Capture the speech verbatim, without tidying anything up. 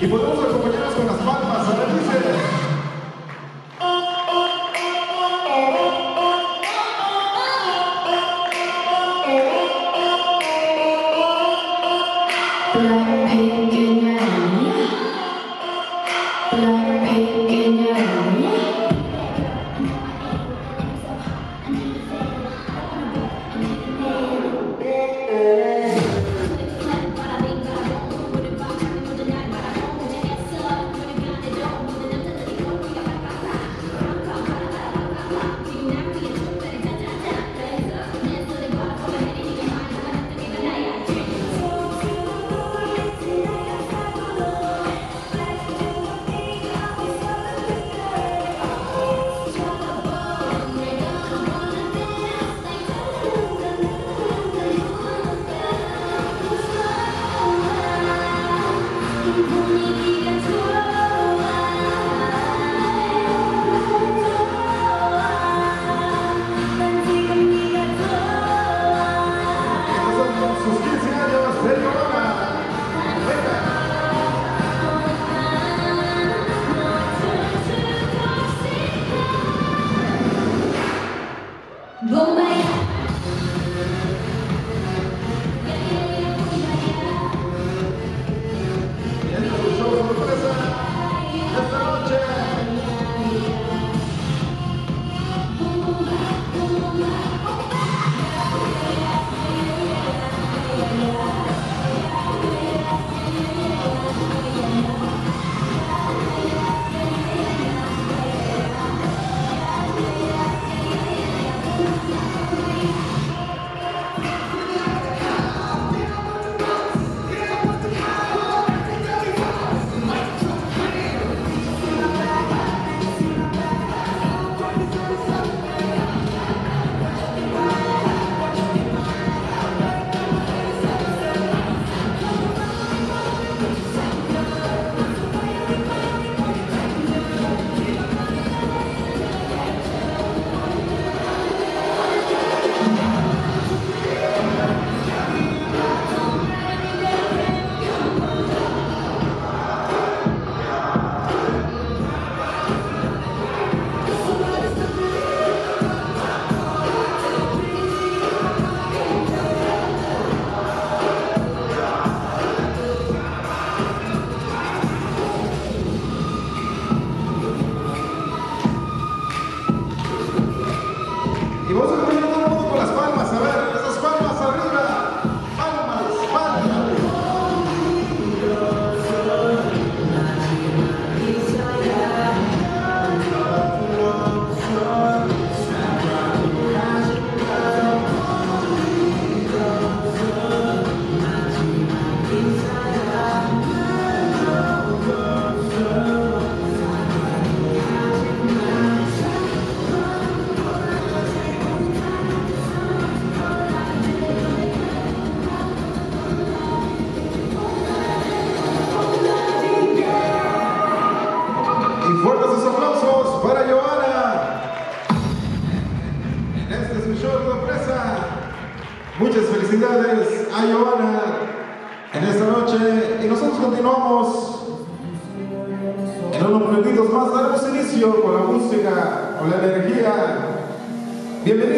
podemos acompañarnos con las palmas. A ver, dice. Y vamos a acompañar todo el mundo con las palmas. A ver, esas palmas arriba. Palmas, palmas. Fuertes sus aplausos para Johanna. En este es su show de sorpresa. Muchas felicidades a Johanna en esta noche. Y nosotros continuamos. En unos minutitos más daremos inicio con la música, con la energía. Bienvenidos.